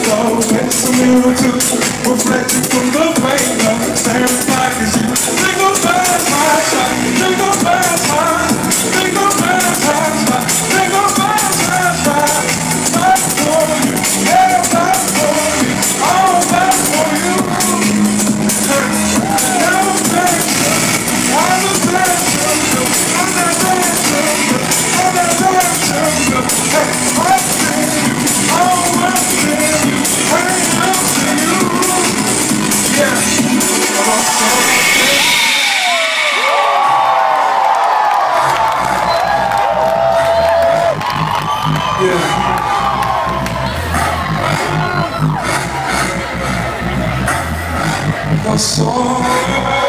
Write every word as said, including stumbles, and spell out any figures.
love, it's a miracle, reflected from the pain of staring back at you. They go past my shot, they go past my, they go past my shot, they go past my shot. Back for you, yeah, back for you, all back for you. Never back, I'm a bad jungle, I'm that bad jungle, I'm that bad jungle. Hey, I feel you, oh, I feel you, hey, I feel you. Yeah, yeah. The song.